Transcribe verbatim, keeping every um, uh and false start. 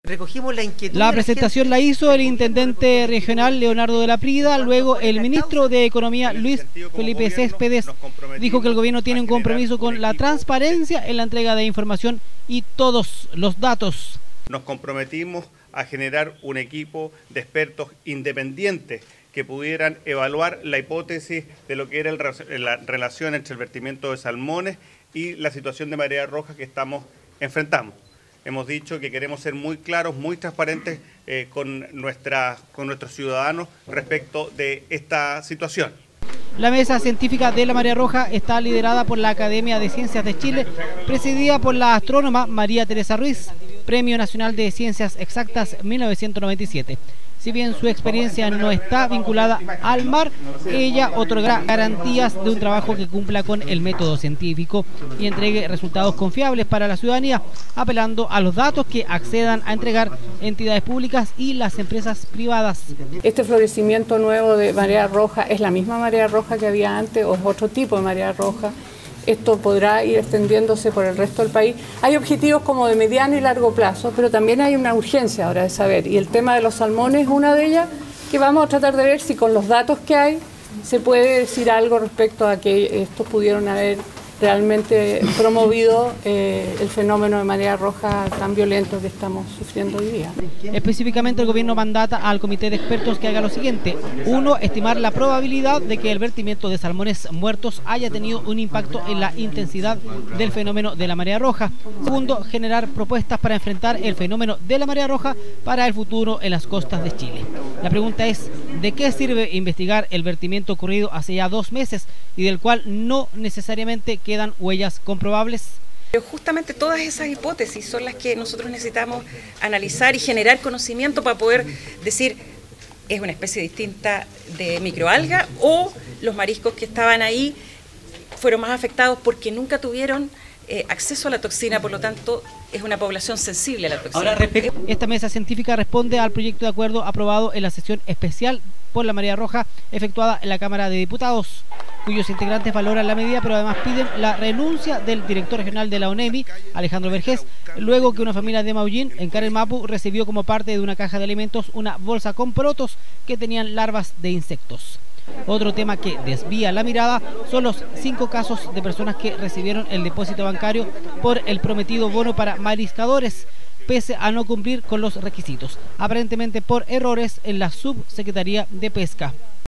Recogimos la inquietud. La presentación la hizo el intendente regional Leonardo de la Prida. Luego el ministro de Economía Luis Felipe Céspedes dijo que el gobierno tiene un compromiso con la transparencia en la entrega de información y todos los datos. Nos comprometimos a generar un equipo de expertos independientes que pudieran evaluar la hipótesis de lo que era el, la relación entre el vertimiento de salmones y la situación de marea roja que estamos enfrentando. Hemos dicho que queremos ser muy claros, muy transparentes eh, con, nuestra, con nuestros ciudadanos respecto de esta situación. La mesa científica de la marea roja está liderada por la Academia de Ciencias de Chile, presidida por la astrónoma María Teresa Ruiz, Premio Nacional de Ciencias Exactas mil novecientos noventa y siete. Si bien su experiencia no está vinculada al mar, ella otorgará garantías de un trabajo que cumpla con el método científico y entregue resultados confiables para la ciudadanía, apelando a los datos que accedan a entregar entidades públicas y las empresas privadas. Este florecimiento nuevo de marea roja es la misma marea roja que había antes o es otro tipo de marea roja. Esto podrá ir extendiéndose por el resto del país. Hay objetivos como de mediano y largo plazo, pero también hay una urgencia ahora de saber. Y el tema de los salmones es una de ellas, que vamos a tratar de ver si con los datos que hay se puede decir algo respecto a que estos pudieron haber realmente promovido eh, el fenómeno de marea roja tan violento que estamos sufriendo hoy día. Específicamente el gobierno mandata al comité de expertos que haga lo siguiente. Uno, estimar la probabilidad de que el vertimiento de salmones muertos haya tenido un impacto en la intensidad del fenómeno de la marea roja. Segundo, generar propuestas para enfrentar el fenómeno de la marea roja para el futuro en las costas de Chile. La pregunta es, ¿de qué sirve investigar el vertimiento ocurrido hace ya dos meses y del cual no necesariamente quedan huellas comprobables? Justamente todas esas hipótesis son las que nosotros necesitamos analizar y generar conocimiento para poder decir, es una especie distinta de microalga o los mariscos que estaban ahí fueron más afectados porque nunca tuvieron eh, acceso a la toxina, por lo tanto es una población sensible a la toxina. Ahora, esta mesa científica responde al proyecto de acuerdo aprobado en la sesión especial por la marea roja efectuada en la Cámara de Diputados, cuyos integrantes valoran la medida, pero además piden la renuncia del director regional de la ONEMI, Alejandro Vergés, luego que una familia de Maullín, en Carelmapu, recibió como parte de una caja de alimentos una bolsa con porotos que tenían larvas de insectos. Otro tema que desvía la mirada son los cinco casos de personas que recibieron el depósito bancario por el prometido bono para mariscadores, pese a no cumplir con los requisitos, aparentemente por errores en la Subsecretaría de Pesca.